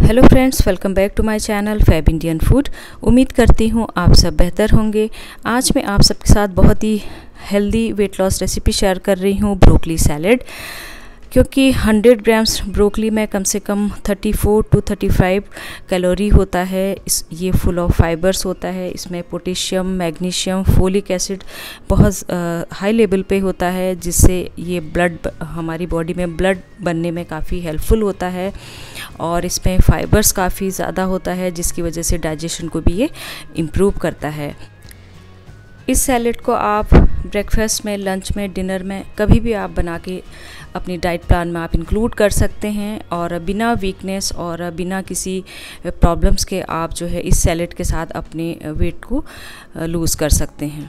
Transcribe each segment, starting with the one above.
Hello friends, welcome back to my channel Fab Indian food. उम्मीद करती हूँ आप सब बेहतर होंगे। आज मैं आप सबके साथ बहुत ही healthy weight loss recipe share कर रही हूँ, ब्रोकली सैलेड। क्योंकि 100 ग्राम्स ब्रोकली में कम से कम 34 टू 35 कैलोरी होता है। ये फुल ऑफ फाइबर्स होता है। इसमें पोटेशियम, मैग्नीशियम, फोलिक एसिड बहुत हाई लेवल पे होता है, जिससे ये हमारी बॉडी में ब्लड बनने में काफ़ी हेल्पफुल होता है। और इसमें फाइबर्स काफ़ी ज़्यादा होता है, जिसकी वजह से डाइजेशन को भी ये इम्प्रूव करता है। इस सैलेड को आप ब्रेकफास्ट में, लंच में, डिनर में कभी भी आप बना के अपनी डाइट प्लान में आप इंक्लूड कर सकते हैं। और बिना वीकनेस और बिना किसी प्रॉब्लम्स के आप जो है इस सैलेड के साथ अपने वेट को लूज़ कर सकते हैं।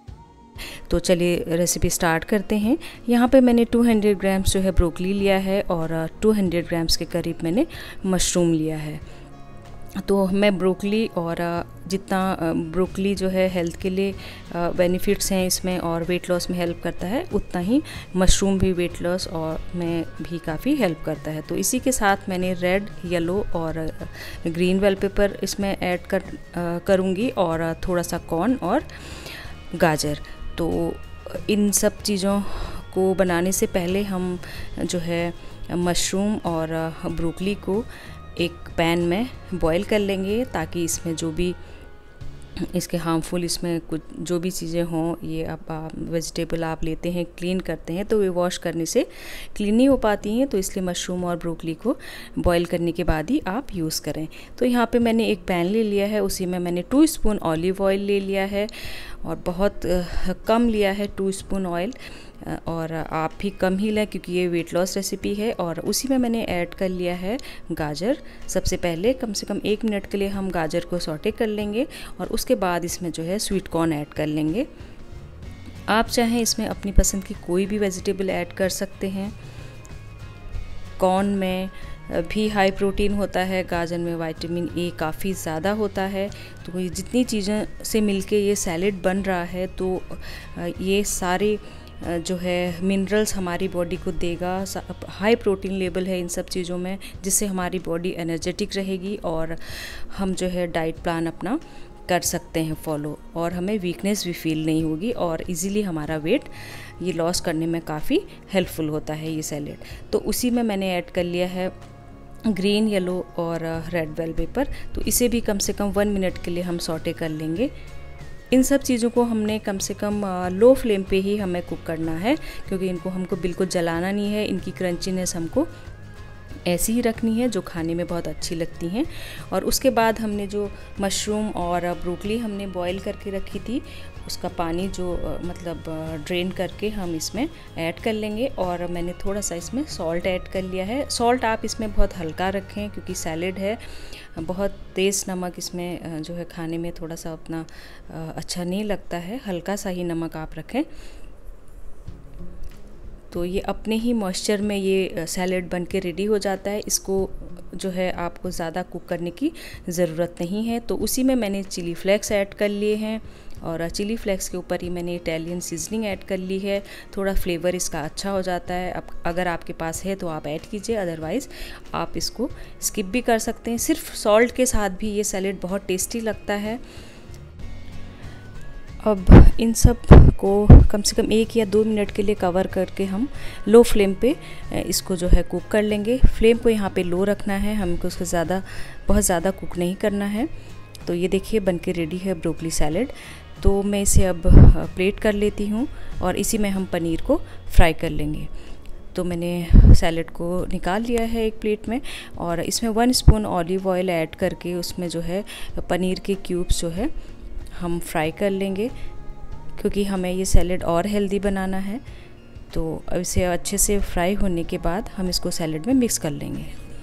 तो चलिए रेसिपी स्टार्ट करते हैं। यहाँ पे मैंने 200 ग्राम्स जो है ब्रोकली लिया है और 200 ग्राम्स के करीब मैंने मशरूम लिया है। तो मैं ब्रोकली और जितना ब्रोकली जो है हेल्थ के लिए बेनिफिट्स हैं इसमें और वेट लॉस में हेल्प करता है, उतना ही मशरूम भी वेट लॉस और में भी काफ़ी हेल्प करता है। तो इसी के साथ मैंने रेड, येलो और ग्रीन बेल पेपर इसमें ऐड करूँगी और थोड़ा सा कॉर्न और गाजर। तो इन सब चीज़ों को बनाने से पहले हम जो है मशरूम और ब्रोकली को एक पैन में बॉईल कर लेंगे, ताकि इसमें जो भी इसके हार्मफुल इसमें कुछ जो भी चीज़ें हों, ये आप वेजिटेबल आप लेते हैं, क्लीन करते हैं तो वे वॉश करने से क्लीन नहीं हो पाती हैं। तो इसलिए मशरूम और ब्रोकली को बॉईल करने के बाद ही आप यूज़ करें। तो यहाँ पे मैंने एक पैन ले लिया है, उसी में मैंने 2 स्पून ऑलिव ऑयल ले लिया है और बहुत कम लिया है 2 स्पून ऑयल। और आप भी कम ही लें क्योंकि ये वेट लॉस रेसिपी है। और उसी में मैंने ऐड कर लिया है गाजर। सबसे पहले कम से कम 1 मिनट के लिए हम गाजर को सौटे कर लेंगे और उसके बाद इसमें जो है स्वीट कॉर्न ऐड कर लेंगे। आप चाहें इसमें अपनी पसंद की कोई भी वेजिटेबल ऐड कर सकते हैं। कॉर्न में भी हाई प्रोटीन होता है, गाजर में विटामिन ए काफ़ी ज़्यादा होता है। तो ये जितनी चीज़ों से मिलके ये सैलेड बन रहा है, तो ये सारे जो है मिनरल्स हमारी बॉडी को देगा। हाई प्रोटीन लेवल है इन सब चीज़ों में, जिससे हमारी बॉडी एनर्जेटिक रहेगी और हम जो है डाइट प्लान अपना कर सकते हैं फॉलो, और हमें वीकनेस भी फील नहीं होगी और इजीली हमारा वेट ये लॉस करने में काफ़ी हेल्पफुल होता है ये सैलेड। तो उसी में मैंने ऐड कर लिया है ग्रीन, येलो और रेड बेल पेपर। तो इसे भी कम से कम 1 मिनट के लिए हम सौटे कर लेंगे। इन सब चीज़ों को हमने कम से कम लो फ्लेम पे ही हमें कुक करना है, क्योंकि इनको हमको बिल्कुल जलाना नहीं है। इनकी क्रंचीनेस हमको ऐसी ही रखनी है जो खाने में बहुत अच्छी लगती हैं। और उसके बाद हमने जो मशरूम और ब्रोकली हमने बॉईल करके रखी थी, उसका पानी जो मतलब ड्रेन करके हम इसमें ऐड कर लेंगे। और मैंने थोड़ा सा इसमें सॉल्ट ऐड कर लिया है। सॉल्ट आप इसमें बहुत हल्का रखें, क्योंकि सैलेड है, बहुत तेज़ नमक इसमें जो है खाने में थोड़ा सा अपना अच्छा नहीं लगता है। हल्का सा ही नमक आप रखें। तो ये अपने ही मॉइस्चर में ये सैलेड बन के रेडी हो जाता है। इसको जो है आपको ज़्यादा कुक करने की ज़रूरत नहीं है। तो उसी में मैंने चिली फ्लेक्स ऐड कर लिए हैं और चिली फ्लेक्स के ऊपर ही मैंने इटालियन सीजनिंग ऐड कर ली है। थोड़ा फ्लेवर इसका अच्छा हो जाता है। अब अगर आपके पास है तो आप ऐड कीजिए, अदरवाइज़ आप इसको स्किप भी कर सकते हैं। सिर्फ सॉल्ट के साथ भी ये सैलेड बहुत टेस्टी लगता है। अब इन सब को कम से कम 1 या 2 मिनट के लिए कवर करके हम लो फ्लेम पे इसको जो है कुक कर लेंगे। फ्लेम को यहाँ पे लो रखना है, हमको उसको बहुत ज़्यादा कुक नहीं करना है। तो ये देखिए बन के रेडी है ब्रोकली सैलेड। तो मैं इसे अब प्लेट कर लेती हूँ और इसी में हम पनीर को फ्राई कर लेंगे। तो मैंने सैलेड को निकाल लिया है एक प्लेट में और इसमें 1 स्पून ऑलिव ऑयल ऐड करके उसमें जो है पनीर के क्यूब्स जो है हम फ्राई कर लेंगे, क्योंकि हमें ये सैलेड और हेल्दी बनाना है। तो अब इसे अच्छे से फ्राई होने के बाद हम इसको सैलेड में मिक्स कर लेंगे।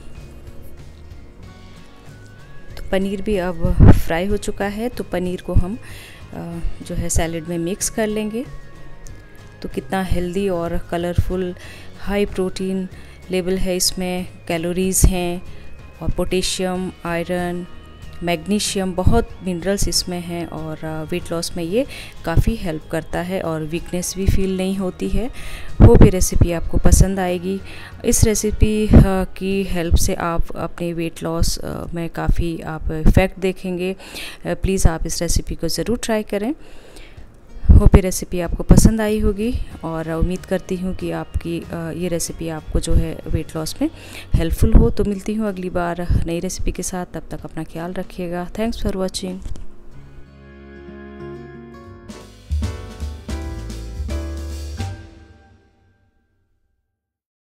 तो पनीर भी अब फ्राई हो चुका है, तो पनीर को हम जो है सैलेड में मिक्स कर लेंगे। तो कितना हेल्दी और कलरफुल, हाई प्रोटीन लेवल है इसमें, कैलोरीज़ हैं और पोटेशियम, आयरन, मैग्नीशियम, बहुत मिनरल्स इसमें हैं और वेट लॉस में ये काफ़ी हेल्प करता है और वीकनेस भी फील नहीं होती है। होप ये रेसिपी आपको पसंद आएगी। इस रेसिपी की हेल्प से आप अपने वेट लॉस में काफ़ी आप इफ़ेक्ट देखेंगे। प्लीज़ आप इस रेसिपी को ज़रूर ट्राई करें। होप ये रेसिपी आपको पसंद आई होगी और उम्मीद करती हूँ कि आपकी ये रेसिपी आपको जो है वेट लॉस में हेल्पफुल हो। तो मिलती हूँ अगली बार नई रेसिपी के साथ, तब तक अपना ख्याल रखिएगा। Thanks for watching.